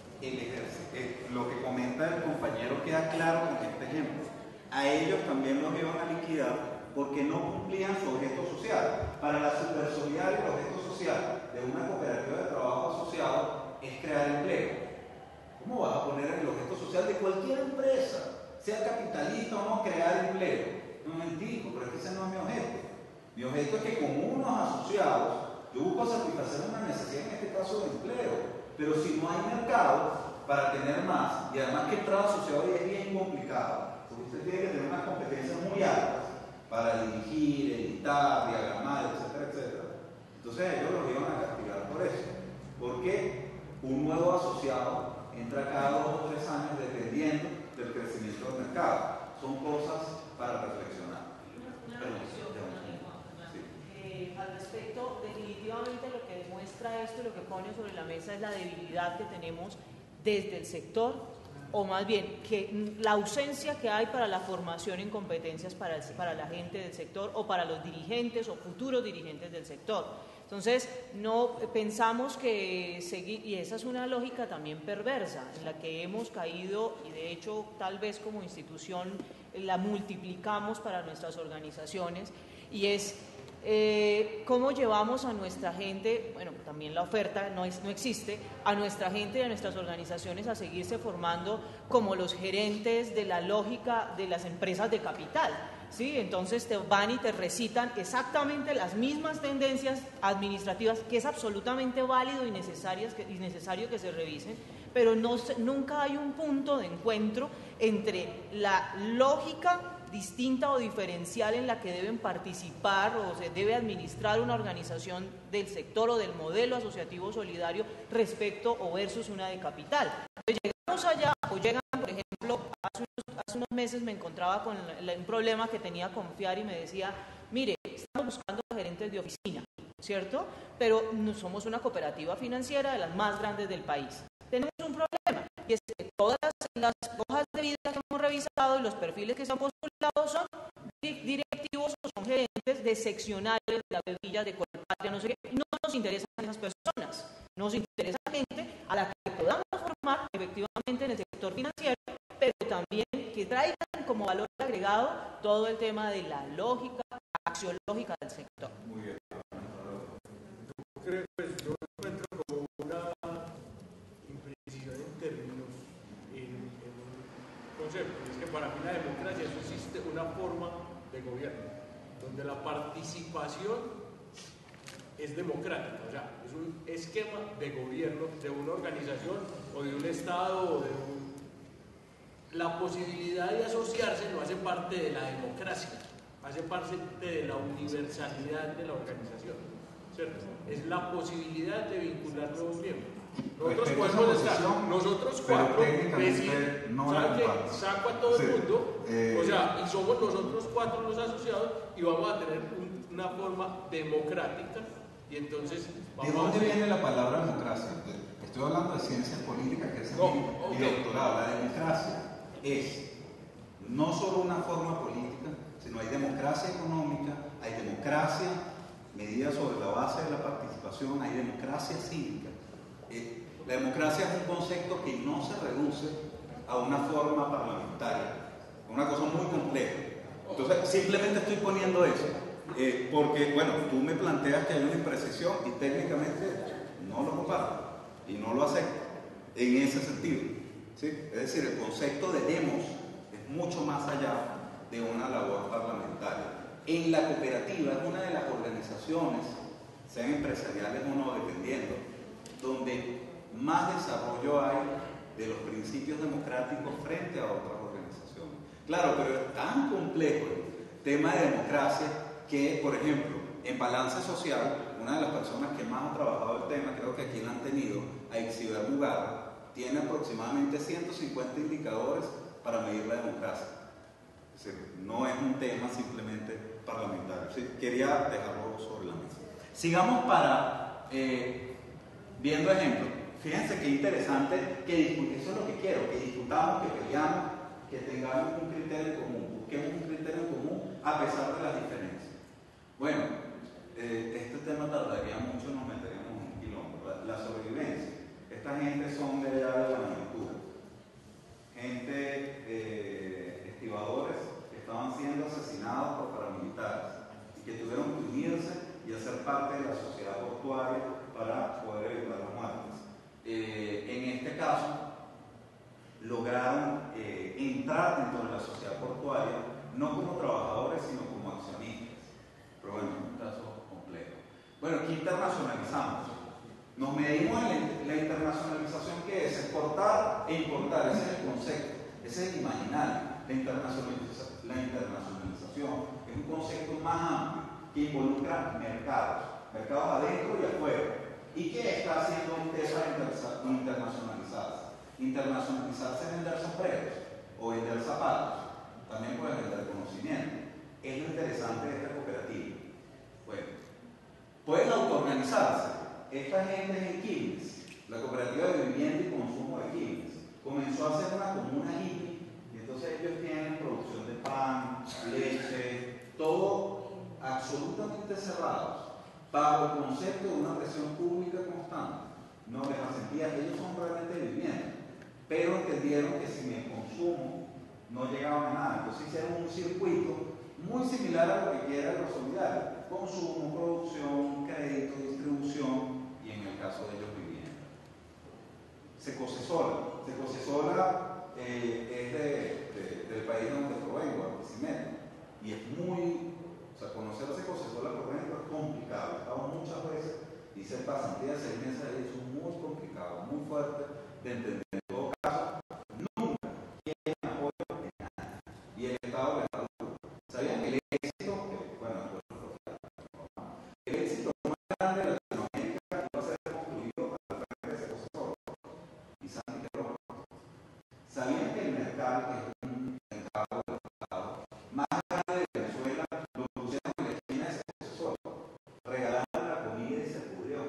Lo que comenta el compañero queda claro con este ejemplo. A ellos también los iban a liquidar porque no cumplían su objeto social. Para la Supersolidaria, el objeto social de una cooperativa de trabajo asociado es crear empleo. ¿Cómo vas a poner el objeto social de cualquier empresa, sea capitalista o no, crear empleo? Un momentico, pero es que ese no es mi objeto. Mi objeto es que con unos asociados yo busco satisfacer una necesidad, en este caso de empleo. Pero si no hay mercado para tener más, y además que entrar asociado es bien complicado, porque usted tiene que tener unas competencias muy altas para dirigir, editar, diagramar, etcétera, etcétera. Entonces ellos los iban a castigar por eso, porque un nuevo asociado entra cada 2 o 3 años dependiendo del crecimiento del mercado. Son cosas para reflexionar. Al respecto, definitivamente lo que demuestra esto y lo que pone sobre la mesa es la debilidad que tenemos desde el sector, o más bien que la ausencia que hay para la formación en competencias para la gente del sector o para los dirigentes o futuros dirigentes del sector. Entonces, no pensamos que seguir, y esa es una lógica también perversa en la que hemos caído, y de hecho tal vez como institución la multiplicamos para nuestras organizaciones, y es cómo llevamos a nuestra gente, bueno, también la oferta no existe, a nuestra gente y a nuestras organizaciones a seguirse formando como los gerentes de la lógica de las empresas de capital, ¿sí? Entonces te van y te recitan exactamente las mismas tendencias administrativas, que es absolutamente válido y necesario que se revisen, pero nunca hay un punto de encuentro entre la lógica distinta o diferencial en la que deben participar o se debe administrar una organización del sector o del modelo asociativo solidario respecto o versus una de capital. Entonces, llegamos allá o llegan, por ejemplo, hace unos meses me encontraba con un problema que tenía con FIAR y me decía, mire, estamos buscando gerentes de oficina, ¿cierto? Pero no somos una cooperativa financiera de las más grandes del país. Tenemos un problema, y es que todas las hojas de vida que hemos revisado y los perfiles que se han postulado son directivos o son gerentes de seccionales de la bebilla de Colpatria, no sé qué. No nos interesan esas personas, nos interesa gente a la que podamos formar efectivamente en el sector financiero, pero también que traigan como valor agregado todo el tema de la lógica axiológica del sector. Muy bien. Yo encuentro como una imprecisión en términos en un concepto, es que para mí la democracia eso existe una forma de gobierno, donde la participación es democrática, o sea, es un esquema de gobierno de una organización o de un Estado o de la posibilidad de asociarse no hace parte de la democracia, hace parte de la universalidad de la organización, ¿cierto? Es la posibilidad de vincular nuevos miembros. Nosotros podemos estar, nosotros cuatro, decir, no saco a todo el mundo, o sea, y somos nosotros cuatro los asociados y vamos a tener una forma democrática y entonces ¿De dónde viene la palabra democracia? Estoy hablando de ciencias políticas, que es mi doctorado. La democracia es no solo una forma política, sino hay democracia económica, hay democracia medida sobre la base de la participación, hay democracia cívica. La democracia es un concepto que no se reduce a una forma parlamentaria, es una cosa muy compleja. Entonces, simplemente estoy poniendo eso, porque, bueno, tú me planteas que hay una imprecisión y técnicamente no lo comparto y no lo acepto en ese sentido, ¿sí? Es decir, el concepto de demos es mucho más allá de una labor parlamentaria. En la cooperativa es una de las organizaciones, sean empresariales o no, dependiendo, donde más desarrollo hay de los principios democráticos frente a otras organizaciones. Claro, pero es tan complejo el tema de democracia que, por ejemplo, en Balance Social, una de las personas que más ha trabajado el tema, creo que aquí la han tenido, Aixiber Mugarra, tiene aproximadamente 150 indicadores para medir la democracia. Es decir, no es un tema simplemente parlamentario. ¿Sí? Quería dejarlo sobre la mesa. Sigamos para viendo ejemplos. Fíjense qué interesante que eso es lo que quiero, que discutamos, que peleamos, que tengamos un criterio en común, busquemos un criterio en común a pesar de las diferencias. Bueno, este tema tardaría mucho, nos meteríamos en un quilombo. La sobrevivencia. Esta gente son de allá de la aventura. Gente, estibadores que estaban siendo asesinados por paramilitares y que tuvieron que unirse y hacer parte de la sociedad portuaria para poder evitar las muertes. En este caso, lograron entrar dentro de la sociedad portuaria no como trabajadores, sino como accionistas. Pero bueno, es un caso complejo. Bueno, aquí internacionalizamos. Nos medimos en la internacionalización, que es exportar e importar. Ese es el concepto, ese es el imaginario. La internacionalización es un concepto más amplio que involucra mercados adentro y afuera. ¿Y qué está haciendo empresas internacionalizadas? Internacionalizarse es vender sombreros o vender zapatos. También puede vender conocimiento. Es lo interesante de esta cooperativa. Bueno, pueden autoorganizarse. Esta gente en Quilmes, la cooperativa de vivienda y consumo de Quilmes, comenzó a hacer una comuna hippie, y entonces ellos tienen producción de pan, leche, todo absolutamente cerrados, bajo el concepto de una presión pública constante. No les sentía que ellos son realmente vivienda, pero entendieron que sin el consumo no llegaban a nada. Entonces hicieron un circuito muy similar a lo que quiere lo solidario: consumo, producción, crédito, distribución y, en el caso de ellos, vivienda. Secocesola es del país donde provengo, Barquisimeto, y es muy, conocer a Secocesola por dentro es complicado. He estado muchas veces, hice pasantía de 6 meses ahí, es muy complicado, muy fuerte de entender. En todo caso, nunca tienen apoyo de nadie, y el Estado les da duro. ¿Sabían que el éxito más grande de Latinoamérica va a ser concluido a través de Secocesola y Santi Querón? ¿Sabían que el mercado, que es un mercado del Estado más grande de Venezuela, lo pusieron en la esquina de Secocesola, regalaron la comida y se pudrió?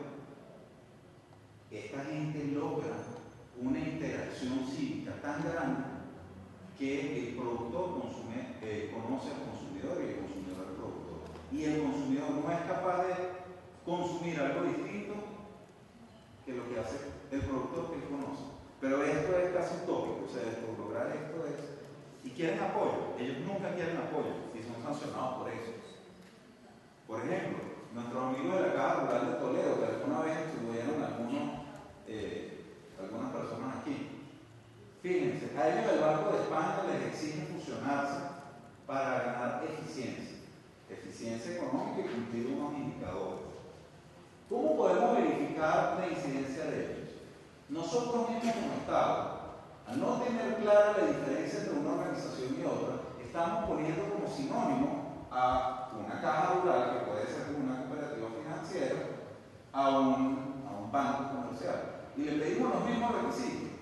Esta gente logra una interacción cívica tan grande que el productor conoce al consumidor y el consumidor al productor. Y el consumidor no es capaz de consumir algo distinto que lo que hace el productor que él conoce. Pero esto es casi utópico, o sea, lograr esto es... Y quieren apoyo, ellos nunca quieren apoyo y son sancionados por eso. Por ejemplo, nuestros amigos de la Caja Rural de Toledo, que alguna vez estuvieron algunas personas aquí. Fíjense, a ellos el Banco de España les exige fusionarse para ganar eficiencia. eficiencia económica y cumplir unos indicadores. ¿Cómo podemos verificar la incidencia de ellos? Nosotros mismos como Estado, al no tener clara la diferencia entre una organización y otra, estamos poniendo como sinónimo a una caja rural, que puede ser una cooperativa financiera, a un banco comercial. Y le pedimos los mismos requisitos.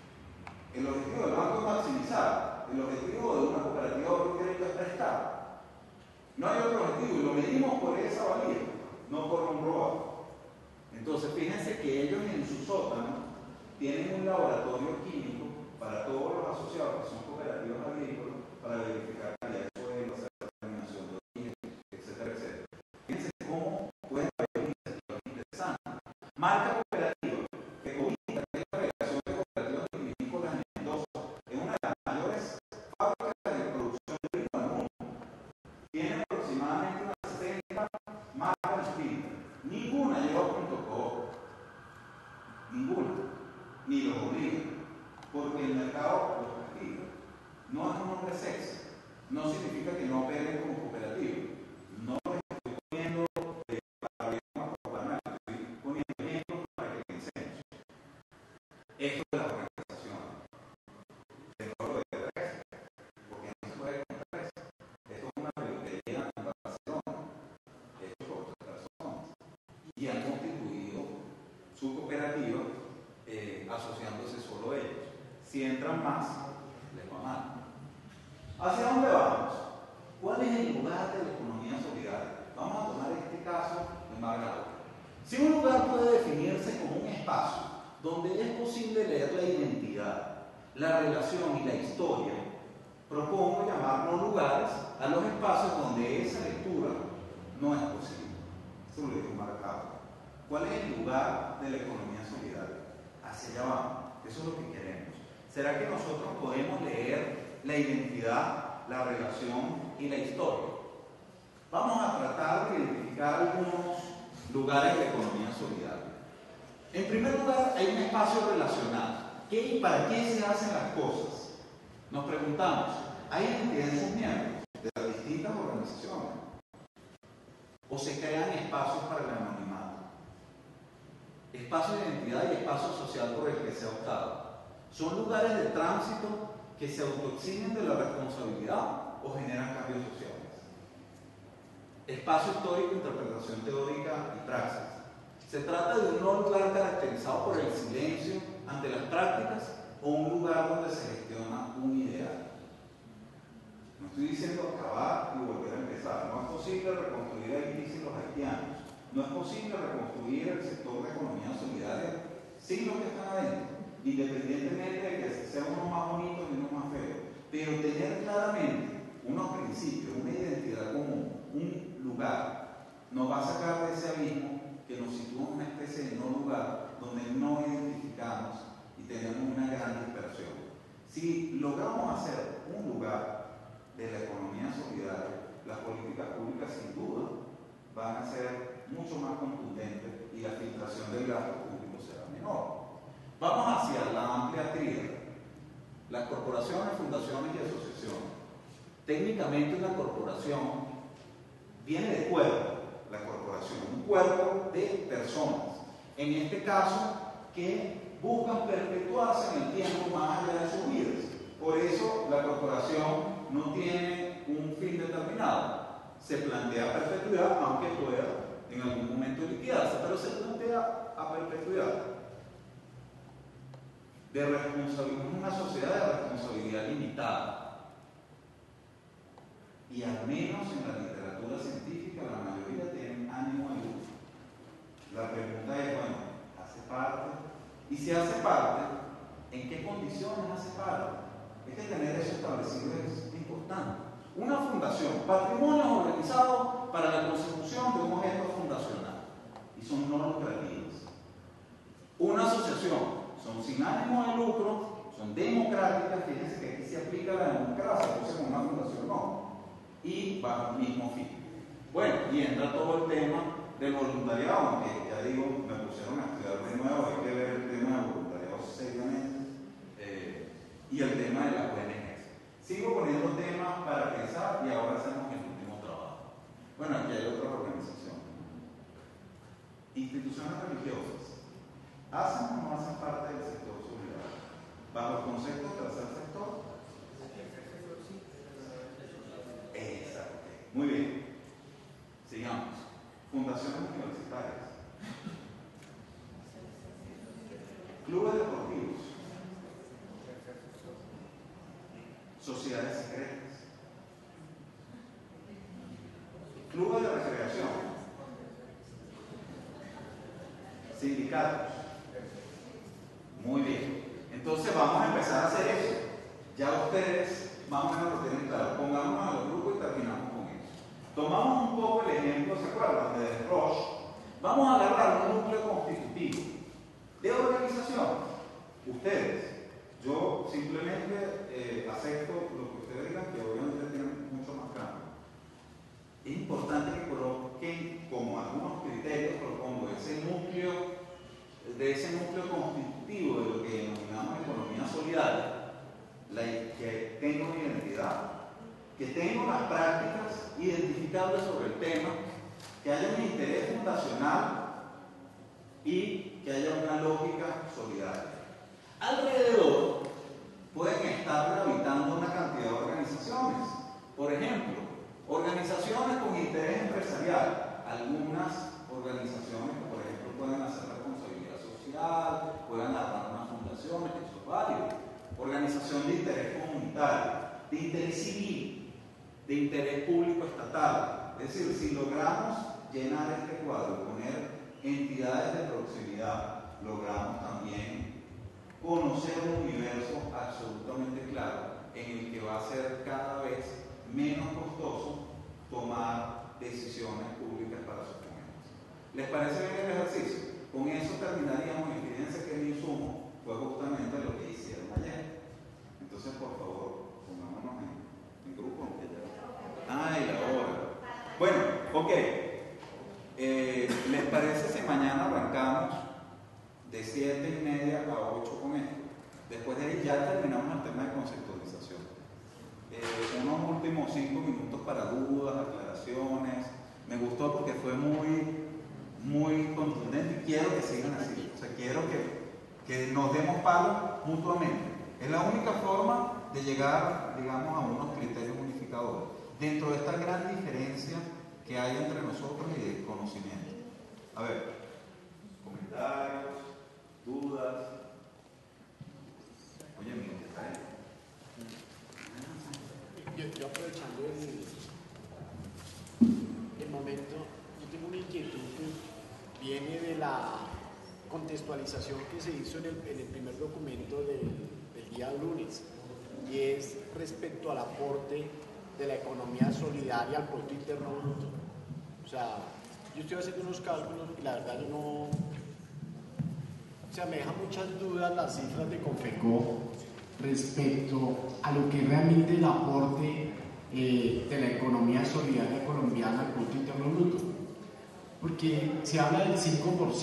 El objetivo del banco es maximizar. El objetivo de una cooperativa de crédito es prestar. No hay otro objetivo y lo medimos por esa valía, no por un ROA. Entonces, fíjense que ellos en su sótano tienen un laboratorio químico para todos los asociados que son cooperativas agrícolas para verificar calidad de suelo, hacer determinación de origen, etcétera, etcétera. Fíjense cómo pueden haber iniciativas interesantes. Marca Cooperativa, que comunica que es la Federación de Cooperativas Vitivinícolas en Mendoza, es una de las mayores fábricas de producción de vino del mundo. Tiene aproximadamente unas 60 marcas distintas. Ninguna lleva .co. Ninguna. Ni los obliga. Porque el mercado los castiga. No es un nombre sexy. No significa que no operen como cooperativa. No les estoy poniendo para bien o para mal. Estoy poniendo ejemplos para que pensemos. Esto de las organizaciones. De no lo de tres. Porque no se puede con tres. Esto es una peluquería en Barcelona. Esto es por otras personas. Y han constituido su cooperativa asociándose solo ellos. Si entran más, les va mal. ¿Hacia dónde vamos? ¿Cuál es el lugar de la economía solidaria? Vamos a tomar este caso de Margarita. Si un lugar puede definirse como un espacio donde es posible leer la identidad, la relación y la historia, propongo llamarnos lugares a los espacios donde esa lectura no es posible. Eso lo dijo Margarita. ¿Cuál es el lugar de la economía solidaria? Hacia allá vamos. Eso es lo que queremos. ¿Será que nosotros podemos leer la identidad, la relación y la historia? Vamos a tratar de identificar algunos lugares de economía solidaria. En primer lugar, hay un espacio relacional. ¿Qué y para qué se hacen las cosas? Nos preguntamos, ¿hay identidad en sus miembros de las distintas organizaciones? ¿O se crean espacios para el anonimato? Espacio de identidad y espacio social por el que se ha optado. ¿Son lugares de tránsito que se autoexigen de la responsabilidad o generan cambios sociales? Espacio histórico, interpretación teórica y praxis. ¿Se trata de un lugar caracterizado por el silencio ante las prácticas o un lugar donde se gestiona un ideal? No estoy diciendo acabar y volver a empezar. No es posible reconstruir Haití sin los haitianos. No es posible reconstruir el sector de economía solidaria sin los que están adentro, independientemente de que sea uno más bonito y uno más feo. Pero tener claramente unos principios, una identidad común, un lugar, nos va a sacar de ese abismo que nos sitúa en una especie de no lugar donde no identificamos y tenemos una gran dispersión. Si logramos hacer un lugar de la economía solidaria, las políticas públicas sin duda van a ser mucho más contundentes y la filtración del gasto público será menor. Vamos hacia la amplia tríada. Las corporaciones, fundaciones y asociaciones. Técnicamente una corporación viene de cuerpo, la corporación, un cuerpo de personas, en este caso que buscan perpetuarse en el tiempo más allá de sus vidas. Por eso la corporación no tiene un fin determinado. Se plantea perpetuidad, aunque pueda en algún momento liquidarse, pero se plantea a perpetuidad. De responsabilidad, una sociedad de responsabilidad limitada. Y al menos en la literatura científica la mayoría tienen ánimo de lucro. La pregunta es, bueno, ¿hace parte? Y si hace parte, ¿en qué condiciones hace parte? Es que tener eso establecido es importante. Una fundación, patrimonio organizado para la consecución de un objeto fundacional y son no lucrativas. Una asociación, son sin ánimo de lucro, son democráticas, fíjense que aquí se aplica la democracia, entonces con una fundación no, y bajo el mismo fin. Bueno, y entra todo el tema del voluntariado, aunque ya digo, me pusieron a estudiar de nuevo, hay que ver el tema del voluntariado seriamente, y el tema de la ONG. Sigo poniendo temas para pensar y ahora hacemos el último trabajo. Bueno, aquí hay otras organizaciones. Instituciones religiosas. ¿Hacen o no hacen parte del sector solidario? Bajo el concepto de tercer sector. Exacto. Muy bien. Sigamos. Fundaciones universitarias. Clubes deportivos. Sociedades secretas. Clubes de recreación. Sindicatos. Muy bien. Entonces vamos a empezar a hacer eso. Ya ustedes más o menos lo tienen claro. Pongámonos a los grupos y terminamos con eso. Tomamos un poco el ejemplo, ¿se acuerdan? De Roche. Vamos a agarrar un núcleo constitutivo de organización. Ustedes. Yo simplemente acepto lo que ustedes digan, que obviamente tienen mucho más cambio. Es importante que coloquen como algunos criterios, propongo, de ese núcleo constitutivo de lo que denominamos economía solidaria, que tenga una identidad, que tenga unas prácticas identificables sobre el tema, que haya un interés fundacional y que haya una lógica solidaria. Alrededor pueden estar gravitando una cantidad de organizaciones. Por ejemplo, organizaciones con interés empresarial. Algunas organizaciones que, por ejemplo, pueden hacer responsabilidad social, pueden armar unas fundaciones, eso es válido. Organización de interés comunitario, de interés civil, de interés público estatal. Es decir, si logramos llenar este cuadro, poner entidades de proximidad, logramos también conocer un universo absolutamente claro en el que va a ser cada vez menos costoso tomar decisiones públicas para sus comunidades. ¿Les parece bien el ejercicio? Con eso terminaríamos. Y fíjense que mi insumo fue justamente lo que hicieron ayer. Entonces, por favor, pongámonos en grupo. ¡Ay, la hora! Bueno, ok. ¿Les parece si mañana arrancamos de 7:30 a 8 con esto? Después de ahí ya terminamos el tema de conceptualización. Unos últimos 5 minutos para dudas, aclaraciones. Me gustó porque fue muy contundente y quiero que sigan así. O sea, quiero que nos demos palo mutuamente. Es la única forma de llegar, digamos, a unos criterios unificadores dentro de esta gran diferencia que hay entre nosotros y el conocimiento. A ver, comentarios, dudas. Oye, mira, ¿qué está ahí? Yo aprovechando el momento, yo tengo una inquietud que viene de la contextualización que se hizo en el primer documento del día lunes, y es respecto al aporte de la economía solidaria al Producto Interno Bruto. O sea, yo estoy haciendo unos cálculos y la verdad yo no... O sea, me dejan muchas dudas las cifras de Confeco respecto a lo que realmente es el aporte de la economía solidaria colombiana al Producto Interno Bruto. Porque se habla del 5%.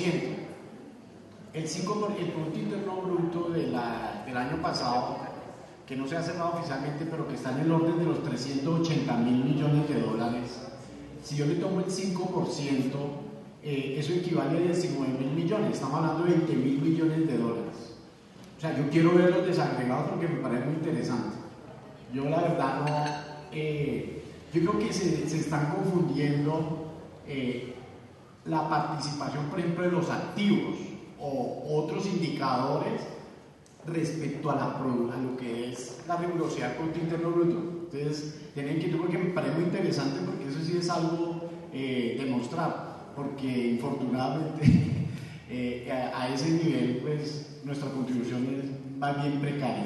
El Producto Interno Bruto del año pasado, que no se ha cerrado oficialmente, pero que está en el orden de los 380.000 millones de dólares. Si yo le tomo el 5%, eso equivale a 19.000 millones. Estamos hablando de 20.000 millones de dólares. O sea, yo quiero ver los desagregados porque me parece muy interesante. Yo la verdad no... yo creo que se están confundiendo la participación, por ejemplo, de los activos o otros indicadores respecto a lo que es la rigurosidad del Producto Interno Bruto. Entonces, tienen que, yo creo que me parece muy interesante porque eso sí es algo demostrar, porque infortunadamente a ese nivel, pues, nuestra contribución es más bien precaria.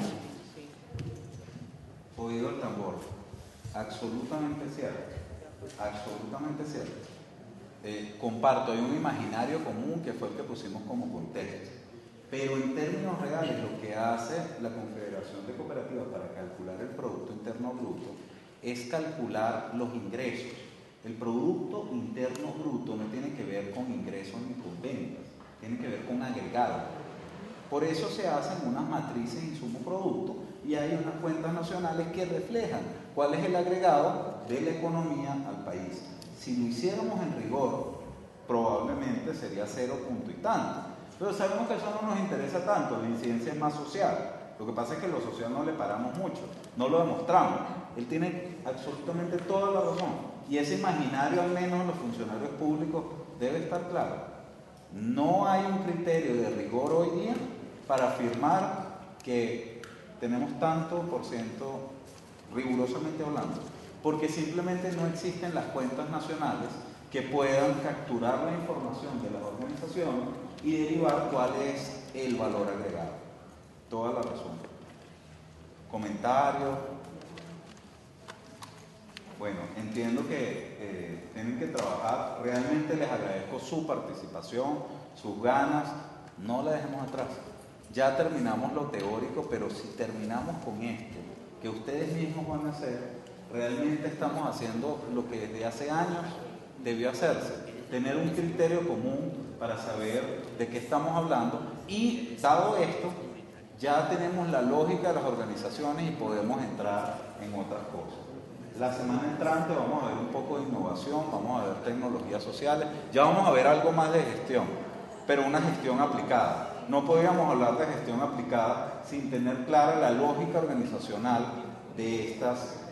Oído el tambor, absolutamente cierto, absolutamente cierto. Comparto, hay un imaginario común que fue el que pusimos como contexto, pero en términos reales lo que hace la Confederación de Cooperativas para calcular el Producto Interno Bruto es calcular los ingresos. El Producto Interno Bruto no tiene que ver con ingresos ni con ventas, tiene que ver con agregado. Por eso se hacen unas matrices insumo-producto y hay unas cuentas nacionales que reflejan cuál es el agregado de la economía al país. Si lo hiciéramos en rigor, probablemente sería 0 punto y tanto. Pero sabemos que eso no nos interesa tanto, la incidencia es más social. Lo que pasa es que lo social no le paramos mucho, no lo demostramos. Él tiene absolutamente toda la razón. Y ese imaginario, al menos en los funcionarios públicos, debe estar claro. No hay un criterio de rigor hoy día para afirmar que tenemos tanto por ciento, rigurosamente hablando, porque simplemente no existen las cuentas nacionales que puedan capturar la información de las organizaciones y derivar cuál es el valor agregado. Toda la razón. Comentarios. Bueno, entiendo que tienen que trabajar. Realmente les agradezco su participación, sus ganas. No la dejemos atrás. Ya terminamos lo teórico, pero si terminamos con esto, que ustedes mismos van a hacer, realmente estamos haciendo lo que desde hace años debió hacerse. Tener un criterio común para saber de qué estamos hablando y, dado esto, ya tenemos la lógica de las organizaciones y podemos entrar en otras cosas. La semana entrante vamos a ver un poco de innovación, vamos a ver tecnologías sociales, ya vamos a ver algo más de gestión, pero una gestión aplicada. No podíamos hablar de gestión aplicada sin tener clara la lógica organizacional de esto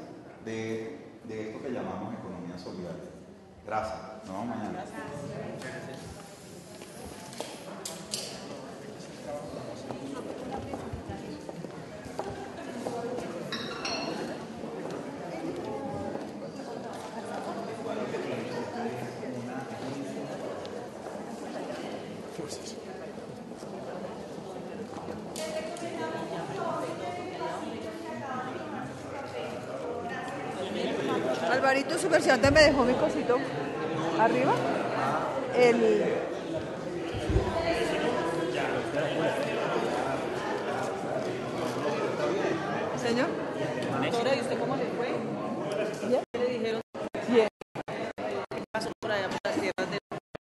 que llamamos economía solidaria. Gracias. Nos vemos mañana. Alvarito, su versión me dejó mi cosito arriba. Señor. Doctora, ¿y usted cómo le